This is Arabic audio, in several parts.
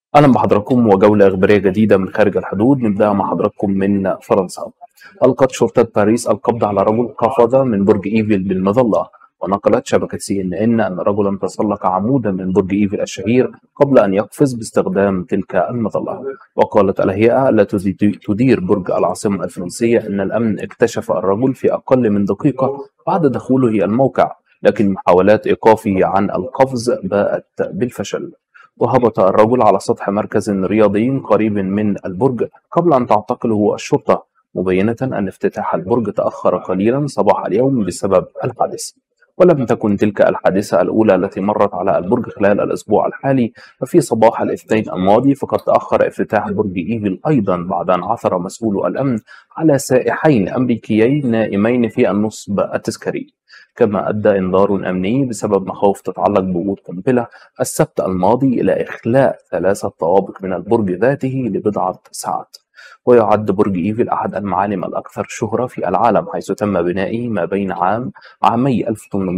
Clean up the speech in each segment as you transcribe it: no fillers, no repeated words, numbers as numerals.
أهلا بحضراتكم وجولة إخبارية جديدة من خارج الحدود. نبدأ مع حضراتكم من فرنسا. ألقت شرطة باريس القبض على رجل قفز من برج إيفل بالمظلة. ونقلت شبكة CNN أن رجلا تسلق عمودا من برج إيفل الشهير قبل أن يقفز باستخدام تلك المظلة. وقالت الهيئة التي تدير برج العاصمة الفرنسية أن الأمن اكتشف الرجل في أقل من دقيقة بعد دخوله الموقع، لكن محاولات إيقافه عن القفز باءت بالفشل. وهبط الرجل على سطح مركز رياضي قريب من البرج قبل أن تعتقله الشرطة، مبينة أن افتتاح البرج تأخر قليلا صباح اليوم بسبب الحادث. ولم تكن تلك الحادثة الأولى التي مرت على البرج خلال الأسبوع الحالي، ففي صباح الاثنين الماضي فقد تأخر افتتاح برج إيفل أيضا بعد أن عثر مسؤول الأمن على سائحين أمريكيين نائمين في النصب التذكاري. كما أدى إنذار أمني بسبب مخاوف تتعلق بوجود قنبلة السبت الماضي إلى إخلاء 3 طوابق من البرج ذاته لبضعة ساعات. ويعد برج إيفل أحد المعالم الأكثر شهرة في العالم، حيث تم بنائه ما بين عامي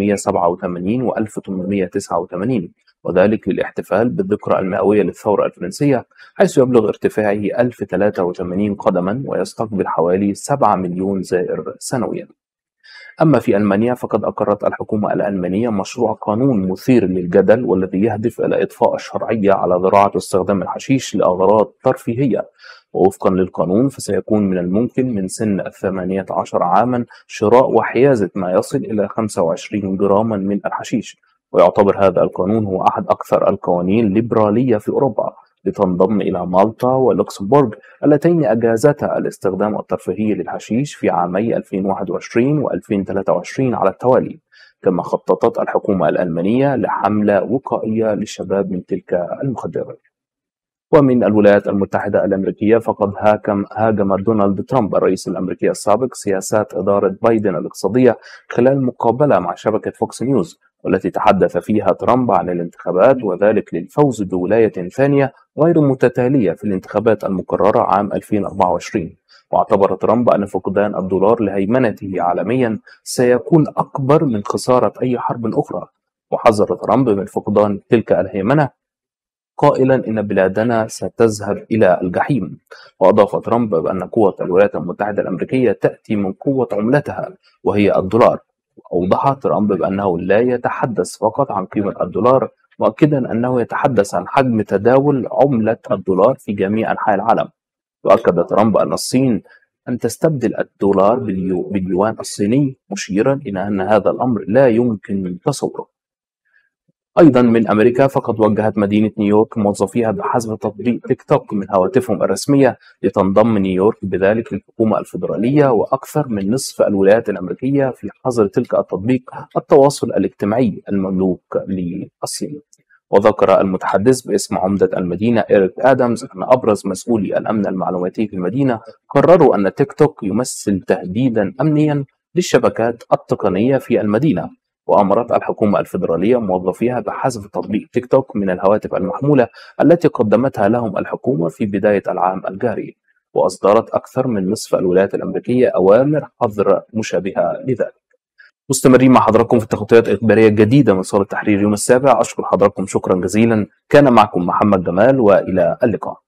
1887 و 1889، وذلك للاحتفال بالذكرى المئوية للثورة الفرنسية، حيث يبلغ ارتفاعه 1083 قدما ويستقبل حوالي 7 مليون زائر سنويا. أما في ألمانيا فقد أقرت الحكومة الألمانية مشروع قانون مثير للجدل، والذي يهدف إلى إضفاء الشرعية على زراعة واستخدام الحشيش لأغراض ترفيهية. ووفقا للقانون فسيكون من الممكن من سن 18 عاما شراء وحيازة ما يصل إلى 25 جراما من الحشيش. ويعتبر هذا القانون هو أحد أكثر القوانين ليبرالية في أوروبا، لتنضم إلى مالطا ولوكسمبورغ اللتين أجازتا الاستخدام الترفيهي للحشيش في عامي 2021 و 2023 على التوالي. كما خططت الحكومة الألمانية لحملة وقائية للشباب من تلك المخدرات. ومن الولايات المتحدة الأمريكية فقد هاجم دونالد ترامب الرئيس الأمريكي السابق سياسات إدارة بايدن الاقتصادية خلال مقابلة مع شبكة فوكس نيوز، والتي تحدث فيها ترامب عن الانتخابات وذلك للفوز بولاية ثانية غير متتالية في الانتخابات المقررة عام 2024. واعتبر ترامب أن فقدان الدولار لهيمنته عالميا سيكون أكبر من خسارة أي حرب أخرى. وحذر ترامب من فقدان تلك الهيمنة قائلا إن بلادنا ستذهب إلى الجحيم. وأضاف ترامب بأن قوة الولايات المتحدة الأمريكية تأتي من قوة عملتها وهي الدولار. وأوضح ترامب بأنه لا يتحدث فقط عن قيمة الدولار، مؤكدا أنه يتحدث عن حجم تداول عملة الدولار في جميع أنحاء العالم. وأكد ترامب أن الصين أن تستبدل الدولار باليوان الصيني، مشيرا إلى أن هذا الأمر لا يمكن تصوره. أيضا من أمريكا فقد وجهت مدينة نيويورك موظفيها بحذف تطبيق تيك توك من هواتفهم الرسمية، لتنضم نيويورك بذلك للحكومة الفيدرالية وأكثر من نصف الولايات الأمريكية في حظر تلك التطبيق التواصل الاجتماعي المملوك للصين. وذكر المتحدث باسم عمدة المدينة إيريك آدمز أن أبرز مسؤولي الأمن المعلوماتي في المدينة قرروا أن تيك توك يمثل تهديدا أمنيا للشبكات التقنية في المدينة. وأمرت الحكومة الفيدرالية موظفيها بحذف تطبيق تيك توك من الهواتف المحمولة التي قدمتها لهم الحكومة في بداية العام الجاري. وأصدرت أكثر من نصف الولايات الأمريكية أوامر حظر مشابهة لذلك. مستمرين مع حضراتكم في تغطيات إخبارية جديدة من صالة التحرير يوم السابع. أشكر حضراتكم شكرا جزيلا. كان معكم محمد جمال، وإلى اللقاء.